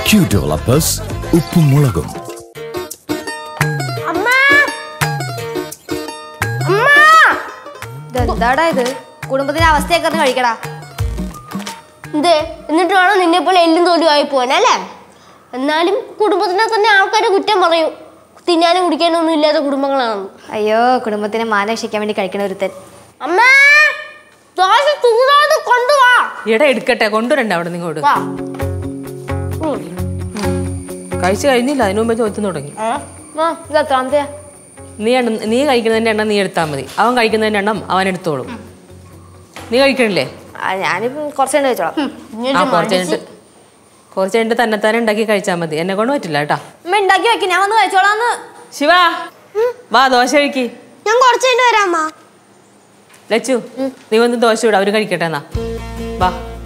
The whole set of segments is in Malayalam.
Q Developers ഉപ്പും മുളകും. എന്താടാ ഇത്? കുടുംബത്തിന്റെ അവസ്ഥയൊക്കെ ഒന്ന് കഴിക്കടാ. എന്തേ എന്നിട്ട് വേണം നിന്നെ പോലെ എല്ലും തോലുമായി പോകാനല്ലേ? എന്നാലും കുടുംബത്തിനെ തന്നെ ആൾക്കാരെ കുറ്റം പറയും, തിന്നാനും കുടിക്കാനും ഒന്നും ഇല്ലാത്ത കുടുംബങ്ങളാണ്. അയ്യോ, കുടുംബത്തിനെ മാന രക്ഷിക്കാൻ വേണ്ടി കഴിക്കണ ഒരുത്തൻ. അമ്മേ, ദോശ ചൂടാതെ കൊണ്ടുവാ. എടാ എടുക്കട്ടെ, കൊണ്ടുവരണ്ട അവിടെ നിങ്ങോട്ട്. കഴിച്ചു കഴിഞ്ഞില്ല, അതിനു മുമ്പേ ചോദിച്ചു തുടങ്ങി. നീ കഴിക്കുന്നതിന്റെ എണ്ണം നീ എടുത്താൽ മതി, അവൻ കഴിക്കുന്നതിന്റെ എണ്ണം അവൻ എടുത്തോളും. നീ കഴിക്കണില്ലേ? ഞാനിപ്പം കുറച്ച് കഴിഞ്ഞ് കഴിച്ചോളാം. കുറച്ച് കഴിഞ്ഞിട്ട് തന്നെത്താനെ ഉണ്ടാക്കി കഴിച്ചാൽ മതി, എന്നെ കൊണ്ട് പറ്റില്ല കേട്ടാ. ഉണ്ടാക്കി വെക്കി, ഞാൻ വന്ന് കഴിച്ചോളാന്ന്. ശിവ വാ, ദോശ കഴിക്ക്. ഞാൻ കുറച്ച് കഴിഞ്ഞ് വരാം. ലച്ചു, നീ വന്ന് ദോശ വിടാ, അവര് കഴിക്കട്ടെ. എന്നാ വാ.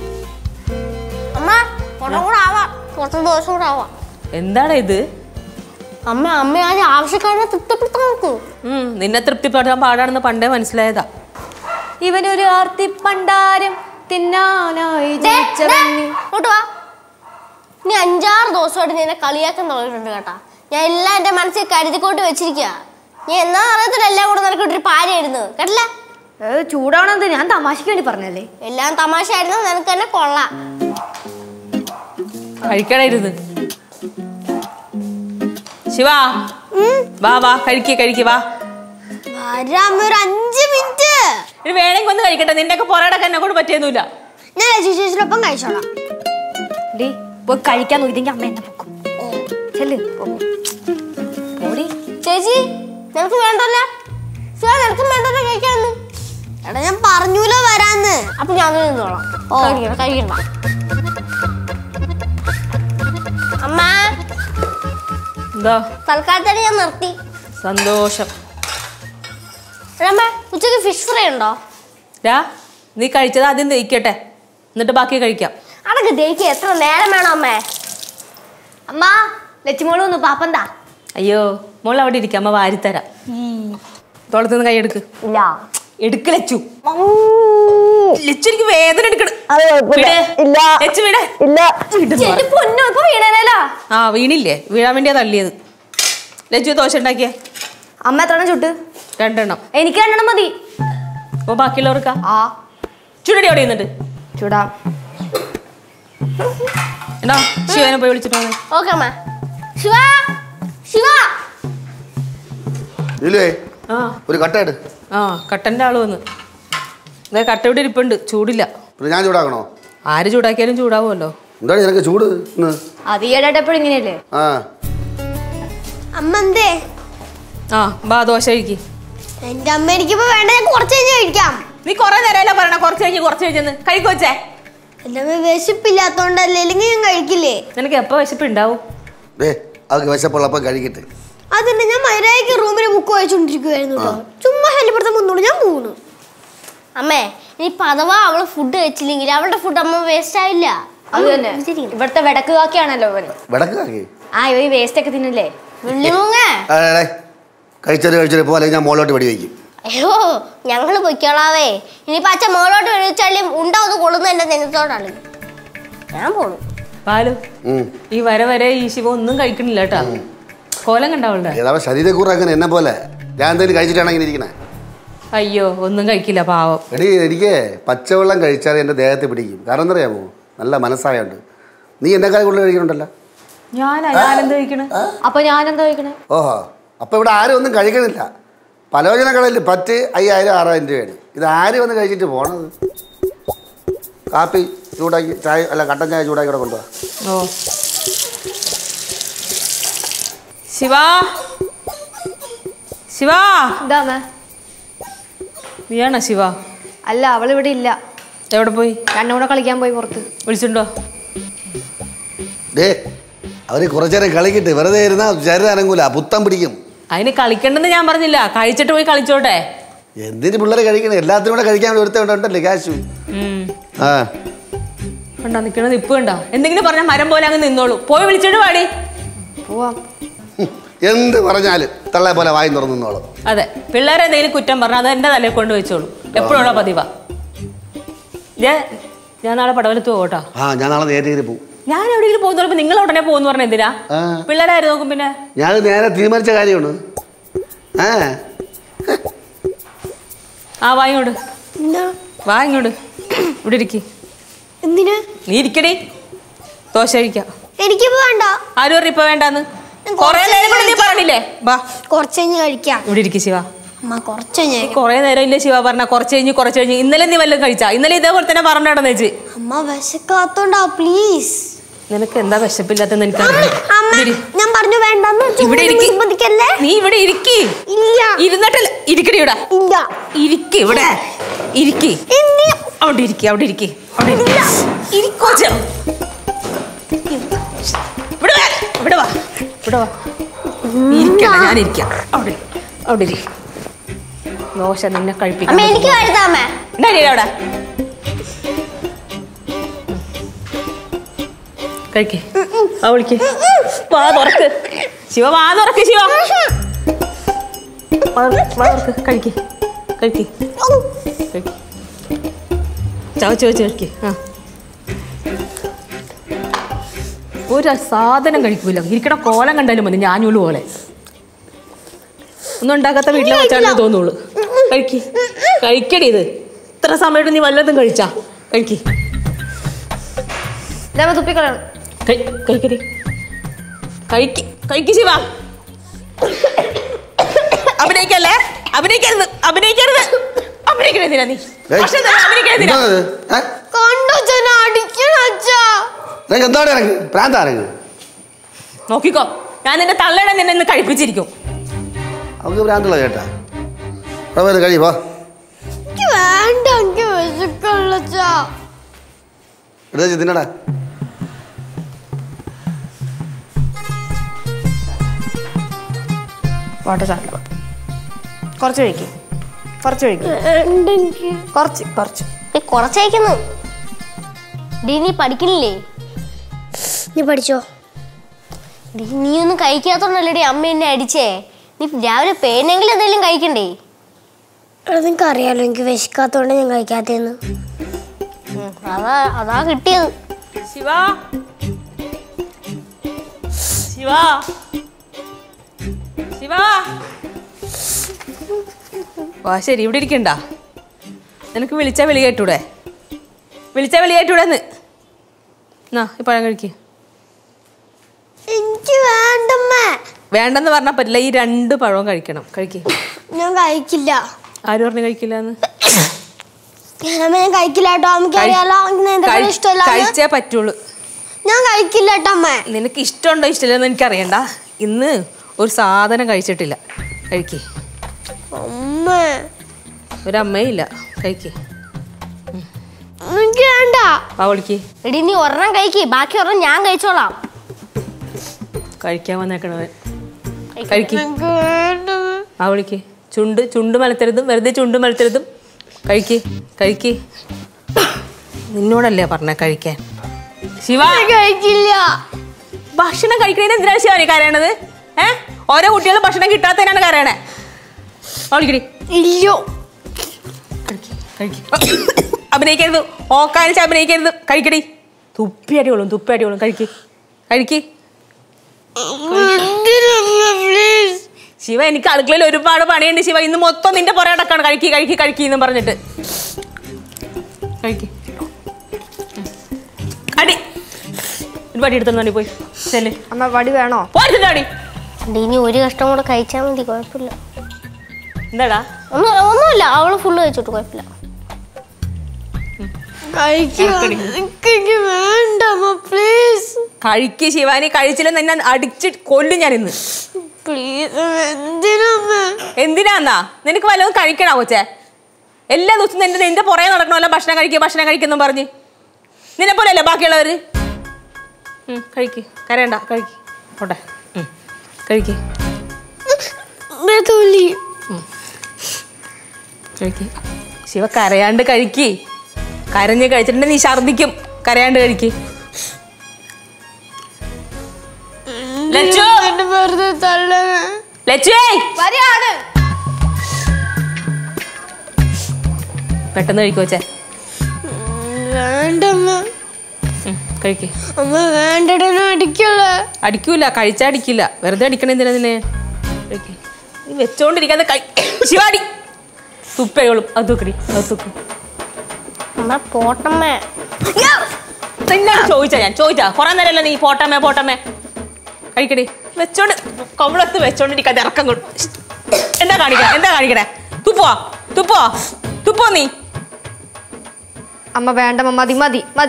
എന്താണ് ഇത്? അമ്മ ആവശ്യക്കാരെ തൃപ്തിപ്പെടുത്താൻ നോക്കൂ. നിന്നെ തൃപ്തിപ്പെടുത്താൻ പാടാണെന്ന് പണ്ടേ മനസ്സിലായതാ. ഇവനൊരു ആർത്തിപ്പണ്ടാരം തിന്നാനായി. നീ 5-6 ദിവസമായിട്ട് നിന്നെ കളിയാക്കാൻ തുടങ്ങിയിട്ടുണ്ട് കേട്ടാ. ഞാൻ എല്ലാം എന്റെ മനസ്സിൽ കരുതിക്കോട്ട് വെച്ചിരിക്കുക. ഞാൻ എന്നാ അറിയത്തില്ല, എല്ലാം കൂടെ നിനക്കൊരു പാരയായിരുന്നു കേട്ടില്ല. ചൂടാവണെന്ത്? ഞാൻ തമാശക്ക് വേണ്ടി പറഞ്ഞല്ലേ. എല്ലാം തമാശയായിരുന്നു, നിനക്ക് തന്നെ കൊള്ളാം. കഴിക്കണരുത്. ശിവ വാ വാ, കഴിക്ക് വാ. 5 മിനിറ്റ് വേണമെങ്കിൽ ഒന്ന് കഴിക്കട്ടെ, നിന്റെ ഒക്കെ പൊറോടൊക്കെ എന്നെ കൊണ്ട് പറ്റിയൊന്നുമില്ല. ഞാൻ ചേച്ചിയോടൊപ്പം കഴിച്ചോളാം. പോയി കഴിക്കാൻ നോക്കിട്ടെങ്കിൽ അമ്മ എന്നെ പൊക്കും. ചെല്ല് ചേച്ചി, നിനക്ക് വേണ്ടല്ല? നിനക്കും വേണ്ടല്ലോ കഴിക്കാന്ന്. എടാ ഞാൻ പറഞ്ഞൂലോ വരാന്ന്. അപ്പൊ ഞാൻ നിന്നോളാം. കഴിക്കണ്ട. അമ്മ എന്താ? തൽക്കാലത്തേക്ക് ഞാൻ നിർത്തി. സന്തോഷം. ഉച്ചക്ക് ഫിഷ് ഫ്രൈ ഉണ്ടോ? നീ കഴിച്ചത് ആദ്യം ദഹിക്കട്ടെ, എന്നിട്ട് ബാക്കി കഴിക്കാം. അതൊക്കെ ദഹിക്കാൻ എത്ര നേരം വേണം അമ്മേ? അമ്മ, ലച്ചുമോള് വന്നു. പാപ്പന്താ? അയ്യോ, മോൾ അവിടെ ഇരിക്കാം, അമ്മ വാരിത്തരാം. തോളത്തുനിന്ന് കൈ എടുക്ക്. ഇല്ല, എടുക്ക് ലച്ചു. ലച്ചു, എനിക്ക് വേദന എടുക്കണം. ആ വീണില്ലേ, വീഴാൻ വേണ്ടിയാ തള്ളിയത്. ലച്ചു ദോശ ഉണ്ടാക്കിയേ. അമ്മ എത്രണ്ണം ചുട്ട്? 2 എണ്ണം. എനിക്ക് 2 എണ്ണം മതി. അപ്പൊ ബാക്കിയുള്ളവർക്കാ? ചുടടി അവിടെ നിന്നിട്ട് ചൂടാം. എന്നാ ശിവനെ പോയി വിളിച്ചിട്ട് വന്നേ. ഓക്കേ അമ്മ. ശിവ, ശിവ. ഒരു കട്ട ഇട്. കട്ടന്റെ ആള് വന്ന്. കട്ട ഇവിടെ ഇരിപ്പുണ്ട്, ചൂടില്ല. ഞാൻ ചൂടാക്കണോ? ആര് ചൂടാക്കിയാലും ചൂടാവുമല്ലോ. എന്താണ് നിനക്ക് ചൂട്? അത് ഈയിടെപ്പോഴും ഇങ്ങനെയല്ലേ? അമ്മ എന്തേ? ബാ ദോശ കഴിക്ക്. എന്റെ അമ്മ എനിക്കിപ്പോ വേണ്ട, ഞാൻ കുറച്ച് കഴിഞ്ഞ് കഴിക്കാം. നീ കൊറേ നേരമല്ല പറയണ കുറച്ച് കഴിഞ്ഞെന്ന്. കഴിക്കുവച്ചേ. എന്റെ അമ്മ വിശപ്പില്ലാത്തോണ്ടല്ലേ, അല്ലെങ്കിൽ ഞാൻ കഴിക്കില്ലേ? നിനക്ക് എപ്പോ വിശപ്പ് ഉണ്ടാവും? അവർക്ക് വിശപ്പുള്ളപ്പം കഴിക്കട്ടെ. അതിന്റെ ഞാൻ മര്യാദയ്ക്ക് റൂമിൽ ബുക്ക് വായിച്ചോണ്ടിരിക്കുവായിരുന്നു കേട്ടോ. ചുമ്മാ ഹെലിപ്പെടുത്താൻ മുന്നോട്ട് ഞാൻ പോകുന്നു. അമ്മേ, ഇനി അഥവാ അവള് ഫുഡ് കഴിച്ചില്ലെങ്കിൽ അവളുടെ ഫുഡ് അമ്മ വേസ്റ്റ് ആയില്ല. അത് തന്നെ. ഇവിടുത്തെ വെടക്ക് കാക്കിയാണല്ലോ അവൻ. ഈ വേസ്റ്റ് ഒക്കെ തിന്നില്ലേ? കഴിച്ചൊരു പോലെ ഞാൻ മോളോട്ട് വെടി വയ്ക്കും. അയ്യോ, ഞങ്ങള് പൊയ്ക്കോളാവേ. ഇനിയിപ്പോ അച്ഛൻ മോളോട്ട് വെടിച്ചാലും ഉണ്ടാവുന്ന കൊള്ളുന്ന എന്റെ നെഞ്ചത്തോടാണ്. ഞാൻ പോണു. പാലു, ഈ വരെ ഈ ശിവ ഒന്നും കഴിക്കണില്ല കേട്ടാ. കോലം കണ്ടാവളുടെ ശരീരക്കൂറ് അങ്ങനെ എന്നെ പോലെ. ഞാൻ എന്തെങ്കിലും കഴിച്ചിട്ടാണ് ഇങ്ങനെ ഇരിക്കണേ. അയ്യോ, ഒന്നും കഴിക്കില്ല പാവം. എനിക്ക് പച്ചവെള്ളം കഴിച്ചാൽ എൻ്റെ ദേഹത്ത് പിടിക്കും. കാരണം എന്താ അറിയാമോ? നല്ല മനസ്സായുണ്ട്. നീ എന്നെക്കാൾ കൂടുതൽ കഴിക്കണുണ്ടല്ലോ. ഞാനെന്താ കഴിക്കണേ? അപ്പൊ ഞാനെന്താ കഴിക്കണേ? ഓഹോ, അപ്പൊ ഇവിടെ ആരും ഒന്നും കഴിക്കണില്ല. പലവചന കടയിൽ 5000-6000 രൂപയാണ്. ഇത് ആരും വന്ന് കഴിച്ചിട്ട് പോണത്? കാപ്പി ചൂടാക്കി, ചായ അല്ല കട്ടൻ ചായ ചൂടാക്കി ഇവിടെ കൊണ്ടുപോവാ. ശിവാ, ശിവാ. എന്താ? നീയാണോ ശിവ? അല്ല, അവളിവിടെ ഇല്ല. എവിടെ പോയി? കണ്ണൂടെ കളിക്കാൻ പോയി പുറത്ത്. വിളിച്ചിട്ടുണ്ടോ? അവര് കുറച്ചേരം കളിക്കട്ടെ, വെറുതെ ഇരുന്നാ ശരീരം അനങ്ങൂല, പുത്തം പിടിക്കും. അതിന് കളിക്കണ്ടെന്ന് ഞാൻ പറഞ്ഞില്ല, കഴിച്ചിട്ട് പോയി കളിച്ചോട്ടെ. എന്തിന് പിള്ളേരെ കഴിക്കണേ? എല്ലാത്തിനും കൂടെ കഴിക്കാൻ ഒരുത്തണ്ടല്ലേ കാശു. കണ്ടോ നിക്കണത്? ഇപ്പൊ കണ്ടോ? എന്തെങ്കിലും പറഞ്ഞാൽ മരം പോലെ അങ്ങ് നിന്നോളൂ. പോയി വിളിച്ചിട്ട് പാടി പോവാം. എന്ത് പറഞ്ഞാലും തള്ളെ പോലെ വായി തുറന്നോളൂ. അതെ, പിള്ളേരെ എന്തെങ്കിലും കുറ്റം പറഞ്ഞാൽ അത് എന്റെ തലയിൽ കൊണ്ട് വെച്ചോളൂ. എപ്പോഴുള്ള പതിവാ. ഞാൻ നാളെ പടവലത്ത് പോകട്ടോ. ഞാൻ നാളെ നേരെ പോകും. ഞാൻ എവിടെയെങ്കിലും പോകുന്ന നിങ്ങൾ ഉടനെ പോകുന്നു പറഞ്ഞ എന്തിനാ? പിള്ളേരായിരുന്നു നോക്കും. പിന്നെ ഞാൻ നേരെ തീരുമാനിച്ച കാര്യമാണ്. ആ വാങ്ങോട് വാങ്ങോട് ഇവിടെ ഇരിക്കി. എന്തിനാ നീ ഇരിക്കടി, ദോശ കഴിക്കാം. എനിക്ക് വേണ്ട. ആരും പറഞ്ഞു ഇപ്പൊ വേണ്ടാന്ന്? കൊറേ നേരം കൊണ്ട് നീ പറഞ്ഞില്ലേ? വാ കുറച്ച് കഴിഞ്ഞ് കഴിക്കാം. ഇവിടെ ഇരിക്കും ശിവ. അമ്മ കുറച്ച് കഴിഞ്ഞ് കൊറേ നേരം ഇല്ലേ ശിവ പറഞ്ഞ കുറച്ച് കഴിഞ്ഞ്. ഇന്നലെ നീ വല്ലതും കഴിച്ചാ? ഇന്നലെ ഇതേപോലെ തന്നെ പറഞ്ഞിടന്ന് വെച്ച്. അമ്മ വിശക്കാത്തോണ്ടാ, പ്ലീസ്. നിനക്ക് എന്താ വിശപ്പില്ലാത്തെന്ന് എനിക്കറിയാം. ഞാൻ പറഞ്ഞു വേണ്ടെന്ന്. ഇവിടെ നീ ഇവിടെ ഇരിക്കി. ഇരുന്നിട്ടല്ല ഇരിക്കടി. ഇവിടെ ഇരിക്കി. ഇവിടെ ഇരിക്കി. അവിടെ ഇരിക്കി. അവിടെ ഇരിക്കി. അവിടെ ഇരിക്കോ. ഇവിടെ വാ. ഇവിടെ വാ. ഇരിക്കണ്ട, ഞാൻ ഇരിക്കാം. അവിടെ അവിടെ ഇരി. ദോശ നിന്നെ കഴിപ്പിക്കാം. അവിടെ കഴിക്ക്. അവളിക്ക് വാ തുറക്ക് ശിവ. വാ തുറക്ക് ശിവ. കഴിക്ക് കഴിക്ക് കഴിക്ക്. ചവച്ച് വെച്ച് കഴിക്ക്. ഒരു സാധനം കഴിക്കൂല. ഇരിക്കണ കോലം കണ്ടാലും മതി ഞാനൂല് പോലെ. ഒന്നും ഉണ്ടാക്കാത്ത വീട്ടിലെ വെച്ചാലേ തോന്നുള്ളൂ. കഴിക്ക് കഴിക്കടി. ഇത് ഇത്ര സമയത്ത് നീ വല്ലതും കഴിച്ചാ? കഴിക്ക്. തുപ്പിക്കളയണം. കഴിക്കടി. കഴിക്ക് കഴിക്ക് ശിവ. അഭിനയിക്കല്ലേ? അഭിനയിക്കരുത്. അഭിനയിക്കരുത്. അഭിനയിക്കണെന്തിനാ നീ? നോക്കിക്കോ, ഞാൻ നിന്റെ തള്ളയുടെ നിന്നെ ഇന്ന് കഴിപ്പിച്ചിരിക്കും. അവൾക്ക് ഭ്രാന്തുള്ള ചേട്ടാ. കഴിയുമ്പോ തിന്നടാ. കുറച്ച് കഴിക്കും. കുറച്ച് കഴിക്കും. കുറച്ച് കഴിക്കുന്നു. നീ പഠിക്കണില്ലേ? നീ പഠിച്ചോ? നീ ഒന്നും കഴിക്കാത്തോണ്ടല്ലേടി അമ്മ എന്നെ അടിച്ചേ. നീ രാവിലെ പേനെങ്കിലും എന്തെങ്കിലും കഴിക്കണ്ടേ? അതെനിക്ക് അറിയാലോ, എനിക്ക് വിശക്കാത്തോണ്ട് ഞാൻ കഴിക്കാത്തേന്ന്. അതാ കിട്ടിയത്. ശിവ ശിവ ശിവ. വാ ശരി. ഇവിടെ ഇരിക്കണ്ട. നിനക്ക് വിളിച്ചാ വിളി കേട്ടൂടെ? വിളിച്ചാ വിളി കേട്ടൂടെന്ന്. എന്നാ ഈ പഴം കഴിക്ക്. എനിക്ക് വേണ്ടമ്മേ. വേണ്ടെന്ന് പറഞ്ഞാൽ പറ്റില്ല. ഈ 2 പഴവും കഴിക്കണം. കഴിക്ക്. ഞാൻ കഴിക്കില്ല. ആര് പറഞ്ഞു കഴിക്കില്ലാന്ന്? ഞാൻ കഴിക്കില്ല കേട്ടോ. നമുക്കറിയാലോ ഇഷ്ടമല്ല. കഴിച്ചേ പറ്റുള്ളൂ. ഞാൻ കഴിക്കില്ല കേട്ടോ അമ്മ. നിനക്ക് ഇഷ്ടമുണ്ടോ ഇഷ്ടമില്ലെന്ന് എനിക്കറിയണ്ട. ഇന്ന് ഒരു സാധനം കഴിച്ചിട്ടില്ല. കഴിക്ക്. ഒരമ്മയില്ല. കഴിക്ക്. വേണ്ട. അവളിക്ക്. എടി നീ ഒരെണ്ണം കഴിക്ക്, ബാക്കി ഒരെണ്ണം ഞാൻ കഴിച്ചോളാം. കഴിക്കാൻ വന്നേക്കണവൻ. കഴിക്ക്. അവളിക്ക്. ചുണ്ട് മലത്തരുതും. വെറുതെ ചുണ്ട് മലത്തരുതും. കഴിക്ക് കഴിക്ക്. നിന്നോടല്ലേ പറഞ്ഞ കഴിക്കാൻ? ശിവ കഴിക്കില്ല. ഭക്ഷണം കഴിക്കണേന് എന്തിനാണ് ശിവ നീ കരയണത്? ഓരോ കുട്ടികളും ഭക്ഷണം കിട്ടാത്തതിനാണ് കരയണേ. അവളിക്കടി. ഇല്ലോ. അഭിനയിക്കരുത്. ഓക്കാനിച്ച് അഭിനയിക്കരുത്. കഴിക്കടി. തുപ്പിയടിയോളും തുപ്പിയടിയോളും. കഴിക്ക് കഴിക്ക്. ശിവ എനിക്ക് അടുക്കളയിൽ ഒരുപാട് പണിയുണ്ട് ശിവ. ഇന്ന് മൊത്തം നിന്റെ പുറകെ അടക്കാണ്. കഴിക്കി കഴിക്കി കഴിക്കിന്നും പറഞ്ഞിട്ട്. കഴിക്ക്. അടി. ഒരു വടി എടുത്തോണ്ടി പോയി. ശരി അമ്മ വടി വേണോ? പോയി. ഇനി ഒരു കഷ്ടം കൂടെ കഴിച്ചാൽ മതി, കുഴപ്പമില്ല. എന്താടാ? ഒന്നുമില്ല, അവള് ഫുള്ള് കഴിച്ചോട്ട് കുഴപ്പമില്ല. കഴിക്ക് ശിവാനി. കഴിച്ചില്ലെന്ന് എന്നെ അടിച്ച് കൊല്ലും ഞാൻ ഇന്ന്. എന്തിനാന്നാ? നിനക്ക് വല്ലതും കഴിക്കണോ കൊച്ചേ? എല്ലാ ദിവസവും നിന്റെ പുറകെ നടക്കണമല്ലോ. ഭക്ഷണം കഴിക്കുന്നു പറഞ്ഞ്. നിന്നെ പോലെയല്ലേ ബാക്കിയുള്ളവര്. കഴിക്ക്. കരയണ്ട. കഴിക്ക്. പോട്ടെ. കഴിക്ക് കഴിക്ക്. ശിവ കരയാണ്ട് കഴിക്ക്. കരഞ്ഞ് കഴിച്ചിട്ടുണ്ടെങ്കിൽ നീ ഛർദിക്കും. കരയാണ്ട് കഴിക്ക്. വേണ്ടമ്മ. കഴിക്കേ. അമ്മ വേണ്ടട അടിക്കല്ലേ. അടിക്കൂല, കഴിച്ചാ അടിക്കില്ല. വെറുതെ അടിക്കണ എന്തിനാ നിന്നെ? വെച്ചോണ്ടിരിക്കാതെ ശിവാടി തുപ്പയോളും. അത് തൂക്കടി, അത് തൂക്കും. അമ്മ പോട്ടമ്മേ. ചോദിച്ചാ കൊറേ നേരമല്ല നീ പോട്ടമ്മേ പോട്ടമ്മേ. കഴിക്കടി. വെച്ചോണ്ട് കവളത്ത് വെച്ചോണ്ടിരിക്കാതെ ഇറക്കം കൊണ്ട്. എന്താ കാണിക്കണേ? തുപ്പോ നീ. അമ്മ വേണ്ട മതി മതി മതി.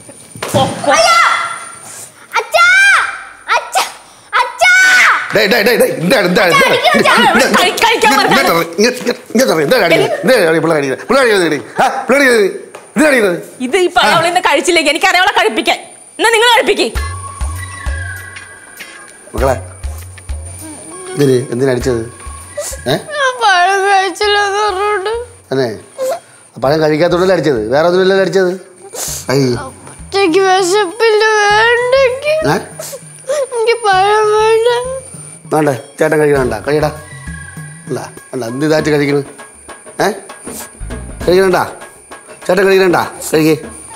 ഇത് ഇപ്പൊ അവളിന്ന് കഴിച്ചില്ലെങ്കിൽ എനിക്കറിയാം അവളെ കഴിപ്പിക്കാൻ. എന്നാ നിങ്ങൾ കഴിപ്പിക്കേ. മക്കളെ എന്തിനാ അടിച്ചത്? അതെ, പഴം കഴിക്കാത്തോണ്ടല്ലേ അടിച്ചത്, വേറെ ഒന്നുമില്ലല്ലോ അടിച്ചത്. വേണ്ടേ ചേട്ടൻ കഴിക്കണണ്ട, കഴിയടാ. അല്ല അല്ല എന്ത് ഇതായിട്ട് കഴിക്കണ്? കഴിക്കണണ്ടാ ചേട്ടൻ കഴിക്കണണ്ടാ. കഴിക്കേ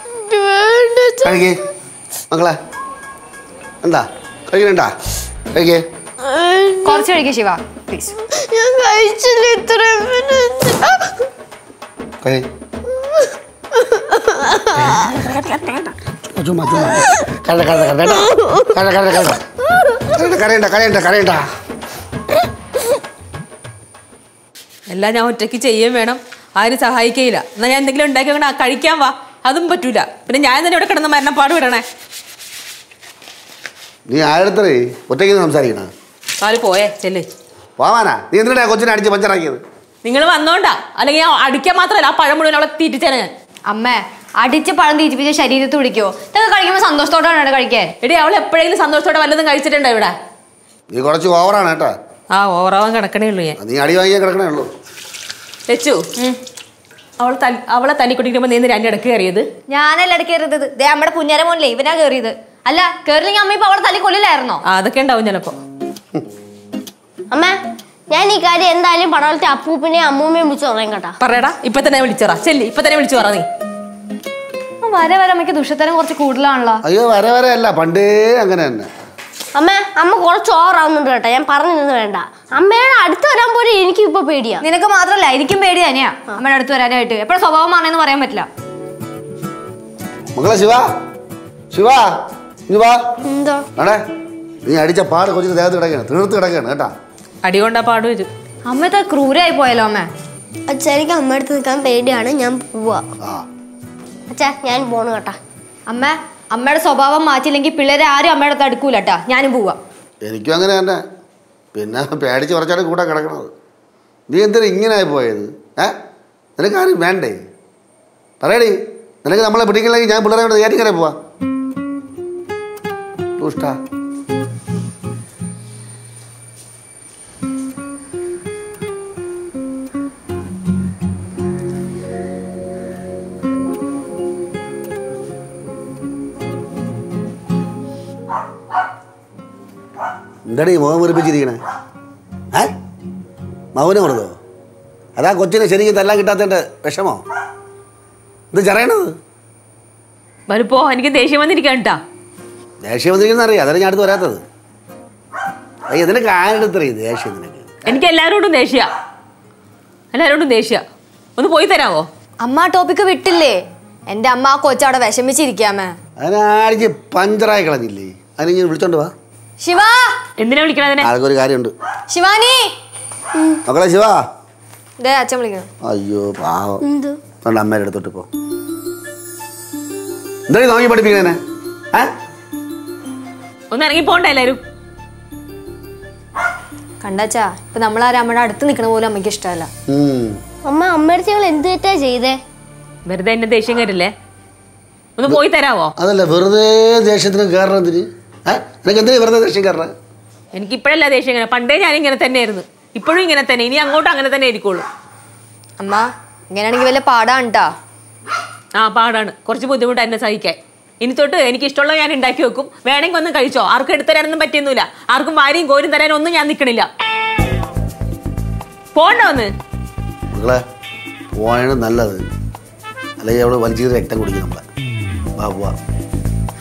മക്കളെ. എന്താ കഴിക്കണണ്ടാ? കഴിക്കേ. കുറച്ച് കഴിക്കേ ശിവ പ്ലീസ്. ഞാൻ കഴിച്ചില്ല ഇത്രയും. എല്ലാം ഞാൻ ഒറ്റയ്ക്ക് ചെയ്യും വേണം, ആരും സഹായിക്കയില്ല. എന്നാ ഞാൻ എന്തെങ്കിലും ഉണ്ടാക്കി കഴിക്കാൻ വാ, അതും പറ്റൂല. പിന്നെ ഞാൻ തന്നെ ഇവിടെ കിടന്ന് മരണപ്പാട് വിടണേ. നീ ആഴത്തേ ഒറ്റയ്ക്ക് സംസാരിക്കണ കാല് പോയേ ചെല്ല്. പോവാനാ നീ എന്തിനാ കൊച്ചിനെ അടിച്ച് പഞ്ചറാക്കിയത്? നിങ്ങൾ വന്നോണ്ടാ, അല്ലെങ്കിൽ ഞാൻ അടിക്കാൻ മാത്രമല്ല ആ പഴം മുഴുവൻ അവളെ തീറ്റിച്ചാണ് ഞാൻ. അമ്മേ അടിച്ച് പഴം തീറ്റിപ്പിച്ച ശരീരത്ത് പിടിക്കോ? ഇതൊക്കെ കഴിക്കുമ്പോൾ സന്തോഷത്തോടെയാണ് കഴിക്കാൻ. എടി അവൾ എപ്പോഴെങ്കിലും സന്തോഷത്തോടെ വല്ലതും കഴിച്ചിട്ടുണ്ടോ ഇവിടെ? നീ കുറച്ച് ഓവറാണ് കേട്ടോ. ആ ഓവറാവാൻ കിടക്കണേ ഉള്ളൂ ഞാൻ. നീ അടി വാങ്ങിയാൽ കിടക്കണേ ഉള്ളൂ. വെച്ചു അവളെ തല്ലിക്കൊണ്ടിരിക്കുമ്പോൾ നീ രണ്ട് ഇടക്ക് കയറിയത്? ഞാനല്ല ഇടയ്ക്ക് കയറിയത്. ദേ നമ്മുടെ കുഞ്ഞാര മോനില്ലേ ഇവനാ കയറിയത്. അല്ല കേറില്ലെങ്കിൽ അമ്മ ഇപ്പൊ അവളെ തല്ലി കൊല്ലില്ലായിരുന്നോ? അതൊക്കെ ഉണ്ടാവും ചിലപ്പോ. അമ്മ ഞാൻ ഈ കാര്യം എന്തായാലും പടവലത്തെ അപ്പൂപ്പിനെയും അമ്മൂമ്മയും വിളിച്ചു പറയാൻ കേട്ടാ. പറയടാ, ഇപ്പൊ തന്നെ വിളിച്ചോറാ. ചെല്ലി ഇപ്പൊ തന്നെ വിളിച്ചു പറ. നീ വരെ വരെ അമ്മയ്ക്ക് ദുഷ്ടത്തരം കുറച്ച് കൂടുതലാണല്ലോ. അയ്യോ വരെ അല്ല, പണ്ടേ അങ്ങനെ തന്നെ. അമ്മ കുറച്ച് ഓവറാവുന്നുണ്ട് കേട്ടോ. ഞാൻ പറഞ്ഞിരുന്നു വേണ്ട. അമ്മയുടെ അടുത്ത് വരാൻ പോലും എനിക്ക് ഇപ്പൊ പേടിയാ. നിനക്ക് മാത്രല്ല എനിക്കും പേടി തന്നെയാ അമ്മയുടെ അടുത്ത് വരാനായിട്ട്. എപ്പോഴും സ്വഭാവമാണെന്ന് പറയാൻ പറ്റില്ല. മകളെ എന്തോ നീ അടിച്ച പാട് കൊച്ചിന് ദേഹത്ത് കിടക്കുകയാണ്, തീർത്ത് കിടക്കുകയാണ് കേട്ടാ. അടി കൊണ്ടാ പാട് വരും. അമ്മ ഇത്ര ക്രൂരായി പോയല്ലോ അമ്മ. അച്ഛാ എനിക്ക് അമ്മ അടുത്ത് നിൽക്കാൻ പേടിയാണ്, ഞാൻ പോവാ. അച്ഛാ ഞാൻ പോണു കേട്ടാ. അമ്മയുടെ സ്വഭാവം മാറ്റില്ലെങ്കിൽ പിള്ളേരെ ആരും അമ്മയുടെ അടുത്ത് അടുക്കൂല കേട്ടാ. ഞാനും പോവാ. എനിക്കും അങ്ങനെ തന്നെ. പിന്നെ പേടിച്ച് കുറച്ചാണ് കൂടെ കിടക്കണത്. നീ എന്തിനാ ഇങ്ങനായി പോയത്? നിനക്ക് ആരും വേണ്ടേ? പറയടി, നിനക്ക് നമ്മളെ പിടിക്കില്ലെങ്കിൽ ഞാൻ പിള്ളേരെ കൊണ്ട് കയറ്റിങ്ങനെ പോവാ. ദുഷ്ടാ. എന്താടി മുഖം മുറിപ്പിച്ചിരിക്കണേ? മൗനം കൊടുത്തോ? അതാ കൊച്ചിനെ ശരിക്കും തല്ലാൻ കിട്ടാത്തതിൻ്റെ വിഷമോ? ഇത് ചെറിയണത് വരുപ്പോ എനിക്ക് ദേഷ്യം വന്നിരിക്കാൻ കേട്ടാ. ദേഷ്യം വന്നിരിക്കുന്ന അറിയാം, അതല്ല ഞാൻ അടുത്ത് വരാത്തത്. അയ്യോ നിനക്ക് ആരെടുത്തറിയ ദേഷ്യം? നിനക്ക് എനിക്ക് എല്ലാവരോടും ദേഷ്യ. ഒന്ന് പോയി തരാവോ? അമ്മ ടോപ്പിക്ക് വിട്ടില്ലേ? എന്റെ അമ്മ ആ കൊച്ചവിടെ വിഷമിച്ചിരിക്കാമേ. അതിനാടിച്ച് പഞ്ചറായി കളഞ്ഞില്ലേ? അതിനെ ഞാൻ വിളിച്ചോണ്ട് വാ. ശിവ എന്തിനാ വിളിക്കണതിനെ? ആൾക്കൊരു കാര്യമുണ്ട്. ശിവാനി മക്കളെ ശിവ. അച്ഛൻ വിളിക്കണം. അയ്യോ പാവം. അമ്മേടെ അടുത്തോട്ട് പോ. എന്തായാലും നോക്കി പഠിപ്പിക്കണേ. ഒന്ന് ഇറങ്ങി പോണ്ട എല്ലാരും. കണ്ടാച്ചാ ഇപ്പൊ നമ്മളാരും അമ്മയുടെ അടുത്ത് നിൽക്കണ പോലും അമ്മയ്ക്ക് ഇഷ്ടമല്ല. അമ്മയുടെ ഞങ്ങൾ എന്ത് തെറ്റാ ചെയ്തേ? വെറുതെ എന്നെ ദേഷ്യം കയറില്ലേ? ഒന്ന് പോയി തരാവോ? അതല്ല വെറുതെ ദേഷ്യത്തിന് കയറണം. നിനക്ക് എന്തിനാ വെറുതെ ദേഷ്യം കയറണ? എനിക്ക് ഇപ്പോഴല്ല ദേഷ്യം ഇങ്ങനെ, പണ്ടേ ഞാൻ ഇങ്ങനെ തന്നെയായിരുന്നു. ഇപ്പോഴും ഇങ്ങനെ തന്നെ, ഇനി അങ്ങോട്ടും അങ്ങനെ തന്നെ ആയിരിക്കുള്ളൂ. അമ്മ ഇങ്ങനെയാണെങ്കിൽ വല്ല പാടാണ് ട്ടാ. പാടാണ്, കുറച്ച് ബുദ്ധിമുട്ട് എന്നെ സഹിക്കാൻ. ഇനി തൊട്ട് എനിക്ക് ഇഷ്ടമുള്ള ഞാൻ ഉണ്ടാക്കി വെക്കും. വേണമെങ്കിൽ ഒന്ന് കഴിച്ചോ. ആർക്കും എടുത്തരാനൊന്നും പറ്റിയൊന്നുമില്ല. ആർക്കും വാരിയും കോരും തരാനൊന്നും ഞാൻ നിൽക്കണില്ല. പോണ്ട വന്ന് മക്കളെ പോയാണ് നല്ലത്. അല്ലെങ്കിൽ അവള് വലിച്ചു രക്തം കുടിക്കും നമ്മളെ. വാ പോവാ.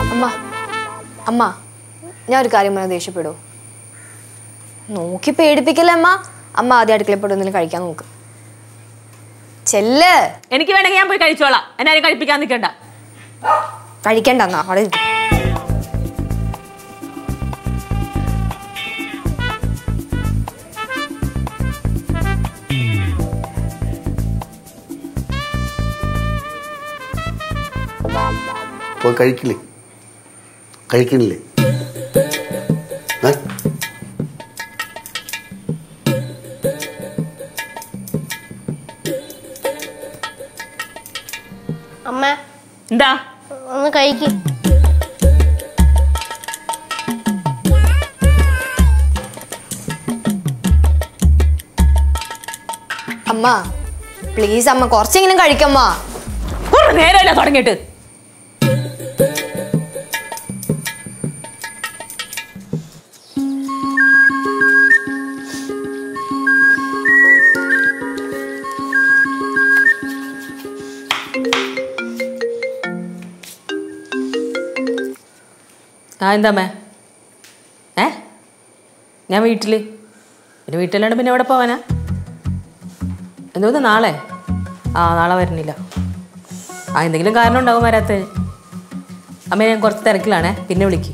അമ്മ അമ്മ ഞാൻ ഒരു കാര്യം പറഞ്ഞാൽ ദേഷ്യപ്പെടൂ? നോക്കി പേടിപ്പിക്കല്ലേ അമ്മ. അമ്മ ആദ്യം അടുക്കളയിൽ എന്തെങ്കിലും കഴിക്കാൻ നോക്ക്. ചെല്ല്. എനിക്ക് വേണമെങ്കിൽ ഞാൻ പോയി കഴിച്ചോളാം. എന്നെ ആരും കഴിപ്പിക്കാൻ നിൽക്കണ്ട. കഴിക്കണ്ട എന്നാ അവിടെ പോയി കഴിക്കില്ലേ? കഴിക്കണില്ലേ? അമ്മ എന്താ? ഒന്ന് കഴിക്ക്. അമ്മ പ്ലീസ് അമ്മ കുറച്ചെങ്കിലും കഴിക്കമ്മ. നേരമല്ല തുടങ്ങിയിട്ട്. എന്താമ്മേ? ഞാൻ വീട്ടിൽ. പിന്നെ വീട്ടിലാണ്, പിന്നെ എവിടെ പോവാനാ? എന്തോന്ന് നാളെ? നാളെ വരുന്നില്ല. എന്തെങ്കിലും കാരണം ഉണ്ടാവും വരാത്തത്. അമ്മ ഞാൻ കുറച്ച് തിരക്കിലാണേ, പിന്നെ വിളിക്ക്.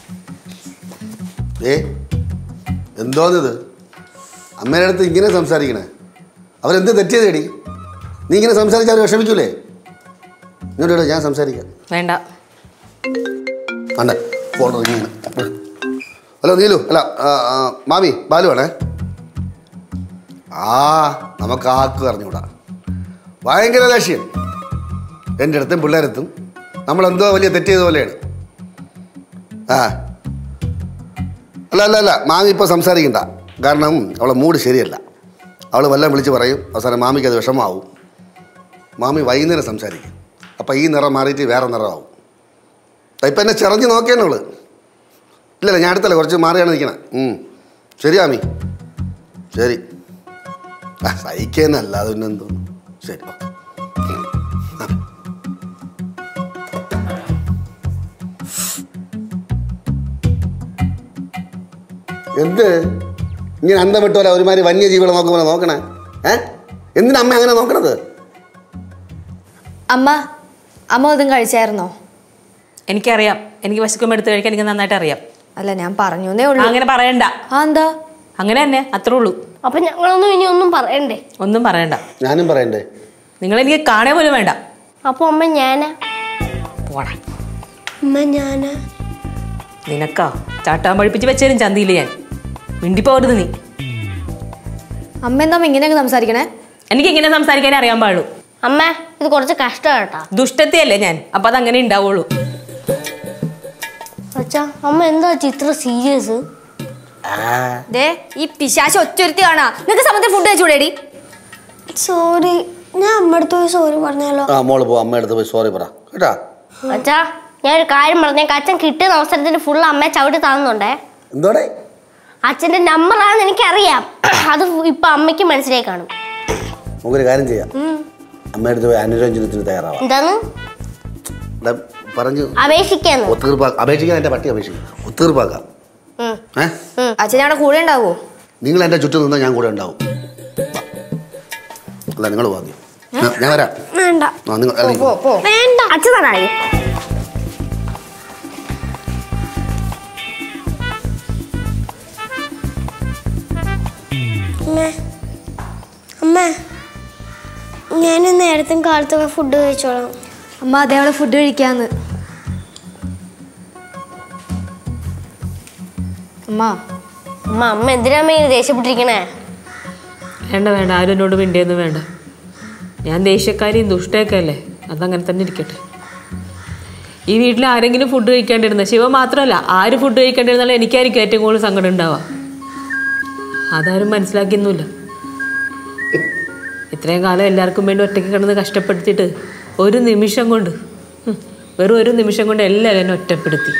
എന്തോന്നത് അമ്മയുടെ അടുത്ത് ഇങ്ങനെ സംസാരിക്കണേ? അവരെന്ത് തെറ്റിയത് തേടി? നീ ഇങ്ങനെ സംസാരിച്ചാൽ അവർ വിഷമിക്കൂലേ? ഇങ്ങോട്ട് ഞാൻ സംസാരിക്കാം. വേണ്ട വേണ്ട. ഹലോ നീലു, അല്ല മാമി, ബാലു ആണേ. നമുക്ക് ആക്ക് അറിഞ്ഞൂടാ. ഭയങ്കര ദേഷ്യം. എൻ്റെ അടുത്തും പിള്ളേരടുത്തും നമ്മളെന്തോ വലിയ തെറ്റ് ചെയ്ത പോലെയാണ്. അല്ല മാമി ഇപ്പോൾ സംസാരിക്കണ്ട. കാരണം അവളെ മൂഡ് ശരിയല്ല. അവൾ വല്ലതും വിളിച്ച് പറയും, അവസാനം മാമിക്ക് അത് വിഷമാവും. മാമി വൈകുന്നേരം സംസാരിക്കും. അപ്പം ഈ നിറം മാറിയിട്ട് വേറെ നിറമാവും. ഇപ്പം എന്നെ ചെറഞ്ഞ് നോക്കിയാണവള്. ഇല്ലല്ല, ഞാൻ അടുത്തല്ല, കുറച്ച് മാറിയാണ് നിൽക്കണേ. ശരി മാമി, ശരി. സഹിക്കുന്നല്ല, അത് പിന്നെ എന്തോ. ശരി, എന്ത് ഇങ്ങനെ അന്തം വിട്ടോല ഒരുമാതിരി വന്യജീവികളെ നോക്കുമ്പോൾ നോക്കണേ? എന്തിനാ അമ്മ അങ്ങനെ നോക്കണത്? അമ്മ ഇതും കഴിച്ചായിരുന്നോ? എനിക്കറിയാം. എനിക്ക് വിശക്കുമ്പോൾ എടുത്ത് കഴിക്കാൻ എനിക്ക് നന്നായിട്ട് അറിയാം. അല്ല, ഞാൻ പറഞ്ഞേ ഉള്ളൂ. അങ്ങനെ പറയണ്ട. എന്താ? അങ്ങനെ തന്നെ, അത്രേ ഉള്ളൂ. അപ്പൊ ഞങ്ങളൊന്നും ഇനി ഒന്നും പറയണ്ടേ? ഒന്നും പറയണ്ട. ഞാനും പറയണ്ടേ? നിങ്ങൾ എനിക്ക് കാണേ പോലും വേണ്ട. അപ്പൊ അമ്മ ഞാനാ? പോടാ. അമ്മ ഞാനാ? നിനക്കാ ചാട്ടാൻ പഴിപ്പിച്ച് വെച്ചേരും ചന്തിയില് ഞാൻ. മിണ്ടിപ്പോകരുത് നീ. അമ്മ എന്താ ഇങ്ങനെയൊക്കെ സംസാരിക്കണേ? എനിക്ക് ഇങ്ങനെ സംസാരിക്കാനേ അറിയാൻ പാടുള്ളൂ. അമ്മ ഇത് കുറച്ച് കഷ്ടം കേട്ടാ. ദുഷ്ടത്തെയല്ലേ ഞാൻ, അപ്പൊ അതങ്ങനെ ഉണ്ടാവുള്ളൂ. അച്ഛാ, അമ്മ എന്താ ഇത്ര സീരിയസ്? ഈ പിശാശ് ഒറ്റൊരുത്തി കാണാ. നിനക്ക് സമയത്ത് ഫുഡ് കഴിച്ചൂടേടി? സോറി, ഞാൻ അമ്മടുത്ത് പോയി സോറി പറഞ്ഞാലോ? മോള് പോ, അമ്മയടുത്ത് പോയി സോറി പറ കേട്ടാ. അച്ഛാ, ഞാനൊരു കാര്യം പറഞ്ഞേക്ക്. അച്ഛൻ കിട്ടുന്ന അവസരത്തിന് ഫുള്ള് അമ്മയെ ചവിട്ടി താന്നുണ്ടേ. എന്തോടെ? അച്ഛന്റെ നമ്പറാണെന്ന് എനിക്കറിയാം. അത് ഇപ്പൊ അമ്മയ്ക്ക് മനസ്സിലായി കാണും. നമുക്കൊരു കാര്യം ചെയ്യാം. അമ്മയടുത്ത് പോയി അനുരഞ്ജനത്തിന് തയ്യാറാവാം. എന്താന്ന് പറഞ്ഞു? അപേക്ഷിക്കാന്ന്. അപേക്ഷിക്കാൻ എന്റെ പട്ടി അപേക്ഷിക്കും. ഒത്തീർപ്പാക്കാം. അച്ഛൻ അവിടെ കൂടെ ഉണ്ടാവോ? നിങ്ങൾ എന്റെ ചുറ്റും നിന്നാൽ ഞാൻ കൂടെ ഉണ്ടാവും. അല്ല, നിങ്ങൾ വാങ്ങി ഞാൻ വരാം. വേണ്ട വേണ്ട, അച്ഛൻ തരായി. അമ്മ, ഞാൻ നേരത്തെ കാലത്തൊക്കെ ഫുഡ് കഴിച്ചോളാം. അമ്മ അതേ അവളെ ഫുഡ് കഴിക്കാന്ന്. അമ്മ എന്തിനാ ദേഷ്യപ്പെട്ടിരിക്കണേ? വേണ്ട വേണ്ട, ആരും എന്നോട് മിണ്ടിയൊന്നും വേണ്ട. ഞാൻ ദേഷ്യക്കാരിയും ദുഷ്ടയൊക്കെ അല്ലേ, അതങ്ങനെ തന്നെ ഇരിക്കട്ടെ. ഈ വീട്ടിൽ ആരെങ്കിലും ഫുഡ് കഴിക്കേണ്ടിരുന്ന, ശിവ മാത്രമല്ല, ആര് ഫുഡ് കഴിക്കേണ്ടിരുന്നാലും എനിക്കായിരിക്കും ഏറ്റവും കൂടുതൽ സങ്കടം ഉണ്ടാവുക. അതാരും മനസ്സിലാക്കിയൊന്നുമില്ല. ഇത്രയും കാലം എല്ലാവർക്കും വേണ്ടി ഒറ്റയ്ക്ക് കിടന്ന് കഷ്ടപ്പെടുത്തിയിട്ട് ഒരു നിമിഷം കൊണ്ട്, വെറും ഒരു നിമിഷം കൊണ്ട് എല്ലാവരും എന്നെ ഒറ്റപ്പെടുത്തി.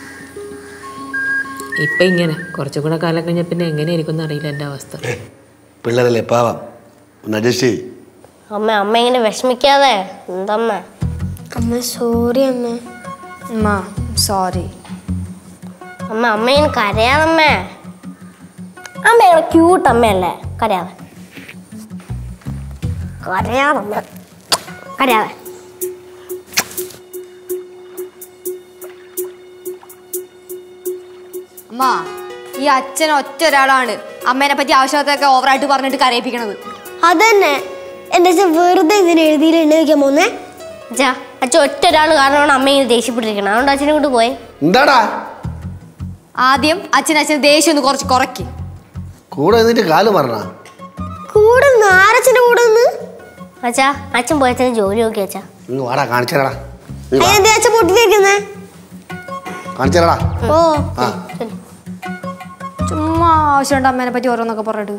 ഇപ്പം ഇങ്ങനെ കുറച്ചും കൂടെ കാലം കഴിഞ്ഞാൽ പിന്നെ എങ്ങനെയായിരിക്കും എന്നറിയില്ല എൻ്റെ അവസ്ഥ. പിള്ളേരല്ലേ പാവം, ഒന്ന് അഡ്ജസ്റ്റ് ചെയ്യ്. അമ്മ ഇങ്ങനെ വിഷമിക്കാതെ. എന്തമ്മ? അമ്മ സോറി. അമ്മ സോറി. അമ്മ അമ്മേനെ കരയാതമ്മേ. അമ്മയാണ് ക്യൂട്ട് അമ്മയല്ലേ, കരയാതെ കരയാതമ്മ കരയാതെ. അമ്മ, ഈ അച്ഛൻ ഒറ്റ ഒരാളാണ് അമ്മേനെ പറ്റി ആവശ്യത്തൊക്കെ ഓവറായിട്ട് പറഞ്ഞിട്ട് കരയിപ്പിക്കണത്. അതന്നെ എന്റെ അച്ഛൻ വെറുതെ ഇതിന് എഴുതിയിൽ എണ്ണ വെക്കാൻ പോന്നേ. അച്ഛാ, അച്ഛൻ ഒറ്റ ഒരാൾ കാരണമാണ് അമ്മ ഇങ്ങനെ ദേഷ്യപ്പെട്ടിരിക്കണം. അതുകൊണ്ട് അച്ഛനെ കൊണ്ട് പോയെ. എന്താടാ ആദ്യം അച്ഛൻ ദേഷ്യം ഒന്ന് കുറച്ച് കുറയ്ക്ക്. കൂടെ എന്നിട്ട് കാല് പറഞ്ഞ കൂടെ ആരച്ഛന്റെ കൂടെ നിന്ന്. അച്ഛാ, അച്ഛൻ പോയ അച്ഛന് ജോലി നോക്കി. അച്ഛാ വാടാ കാണിച്ചേടാ. അച്ഛൻ പൊട്ടിരിക്കുന്നേ കാണിച്ചേടാ. ഓ ആ ചുമ്മാ ആവശ്യമുണ്ട് അമ്മേനെ പറ്റി ഓരോന്നൊക്കെ പറഞ്ഞിട്ട്.